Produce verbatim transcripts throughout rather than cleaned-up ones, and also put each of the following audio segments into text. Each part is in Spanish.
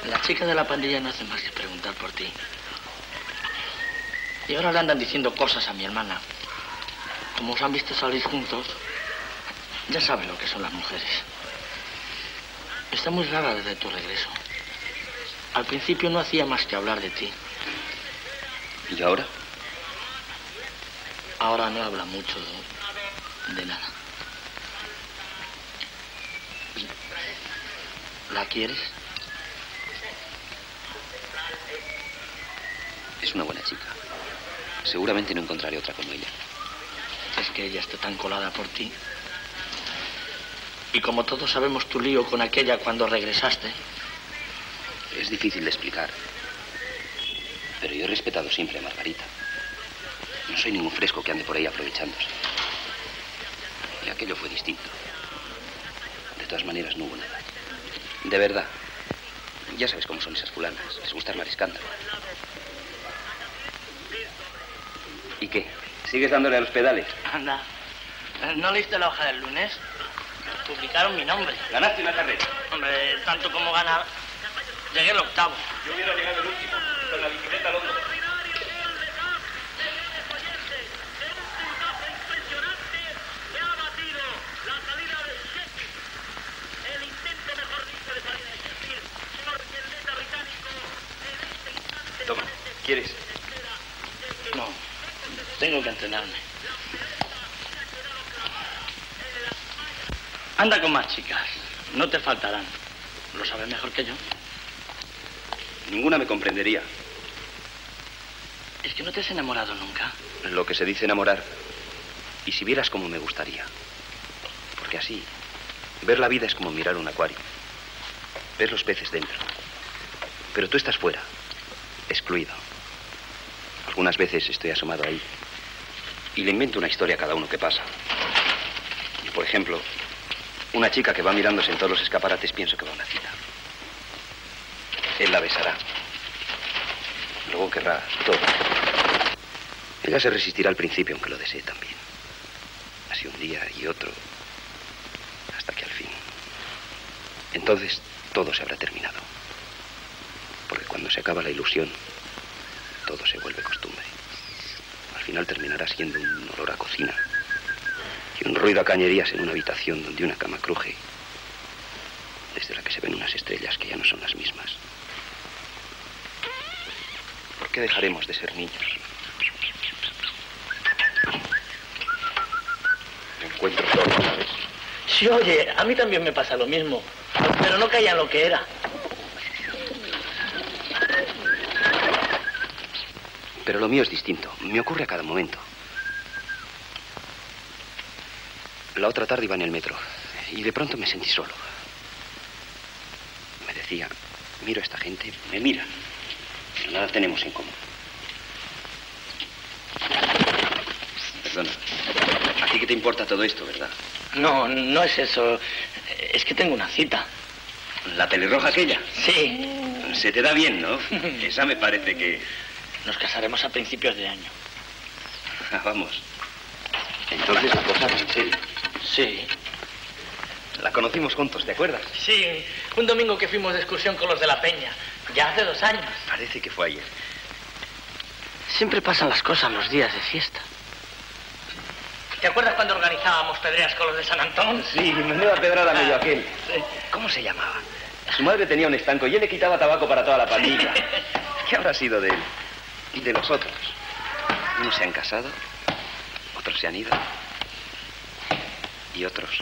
Las chicas de la pandilla no hacen más que preguntar por ti. Y ahora le andan diciendo cosas a mi hermana. Como os han visto salir juntos, ya saben lo que son las mujeres. Está muy rara desde tu regreso. Al principio no hacía más que hablar de ti. ¿Y ahora? Ahora no habla mucho de, de nada. ¿La quieres? Es una buena chica. Seguramente no encontraré otra como ella. Es que ella está tan colada por ti. Y como todos sabemos tu lío con aquella cuando regresaste. Es difícil de explicar. Pero yo he respetado siempre a Margarita. No soy ningún fresco que ande por ahí aprovechándose. Y aquello fue distinto. De todas maneras no hubo nada. De verdad. Ya sabes cómo son esas fulanas. Les gusta armar escándalo. ¿Y qué? ¿Sigues dándole a los pedales? Anda. ¿No leíste la hoja del lunes? Publicaron mi nombre. Ganaste una carrera. Hombre, tanto como ganar. Llegué el octavo. Yo hubiera llegado el último, con la bicicleta al hombro. Toma, ¿quieres? No, tengo que entrenarme. Anda con más chicas, no te faltarán. Lo sabes mejor que yo. Ninguna me comprendería. Es que no te has enamorado nunca. Lo que se dice enamorar. Y si vieras cómo me gustaría. Porque así, ver la vida es como mirar un acuario. Ves los peces dentro. Pero tú estás fuera, excluido. Algunas veces estoy asomado ahí y le invento una historia a cada uno que pasa. Y por ejemplo, una chica que va mirándose en todos los escaparates, pienso que va a una cita. Él la besará. Luego querrá todo. Ella se resistirá al principio, aunque lo desee también. Así un día y otro, hasta que al fin. Entonces todo se habrá terminado. Porque cuando se acaba la ilusión, todo se vuelve costumbre. Al final terminará siendo un olor a cocina y un ruido a cañerías en una habitación donde una cama cruje, desde la que se ven unas estrellas que ya no son las mismas. ¿Por qué dejaremos de ser niños? Me encuentro solo, ¿sabes? Sí, oye, a mí también me pasa lo mismo, pero no caía en lo que era. Pero lo mío es distinto. Me ocurre a cada momento. La otra tarde iba en el metro y de pronto me sentí solo. Me decía, miro a esta gente, me miran, pero nada tenemos en común. Perdona, ¿a ti qué te importa todo esto, verdad? No, no es eso. Es que tengo una cita. ¿La pelirroja aquella? Sí. Se te da bien, ¿no? Esa me parece que... Nos casaremos a principios de año. Ah, vamos. Entonces la cosa va en serio. Sí. La conocimos juntos, ¿te acuerdas? Sí, un domingo que fuimos de excursión con los de la Peña. Ya hace dos años. Parece que fue ayer. Siempre pasan las cosas los días de fiesta. ¿Te acuerdas cuando organizábamos pedreas con los de San Antón? Sí, menuda pedrada medio aquel. Sí. ¿Cómo se llamaba? Su madre tenía un estanco y él le quitaba tabaco para toda la pandilla. ¿Qué habrá sido de él? Y de los otros. Unos se han casado, otros se han ido. Y otros...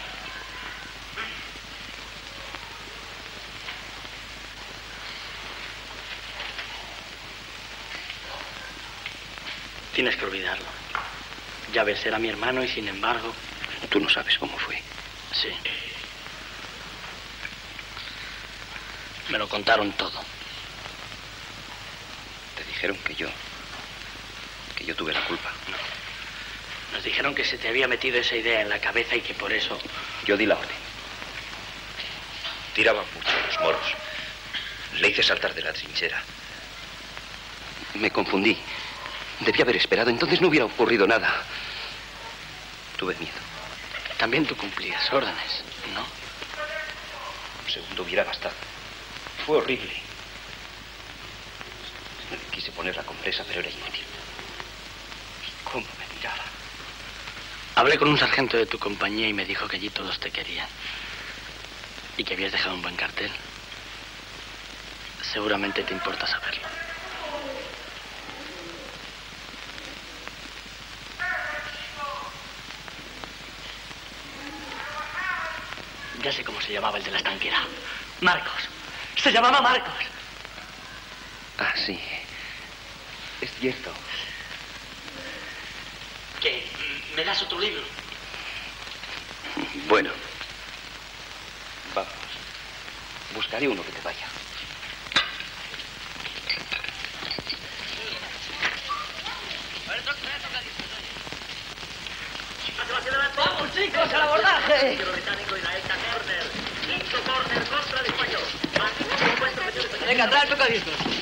Tienes que olvidarlo. Ya ves, era mi hermano y sin embargo... Tú no sabes cómo fue. Sí. Me lo contaron todo. Te dijeron que yo... que yo tuve la culpa. No. Nos dijeron que se te había metido esa idea en la cabeza y que por eso... Yo di la orden. Tiraban mucho los moros. Le hice saltar de la trinchera. Me confundí. Debí haber esperado, entonces no hubiera ocurrido nada. Tuve miedo. También tú cumplías órdenes, ¿no? Un segundo hubiera bastado. Fue horrible. Quise poner la compresa, pero era inútil. ¿Cómo me miraba? Hablé con un sargento de tu compañía y me dijo que allí todos te querían. Y que habías dejado un buen cartel. Seguramente te importa saberlo. Ya sé cómo se llamaba el de la estanquera. Marcos. Se llamaba Marcos. Ah, sí. Es cierto. ¿Qué? ¿Me das otro libro? Bueno. Vamos. Buscaré uno que te vaya. ¡Vamos, chicos, al abordaje! Venga, trae el tocadiscos.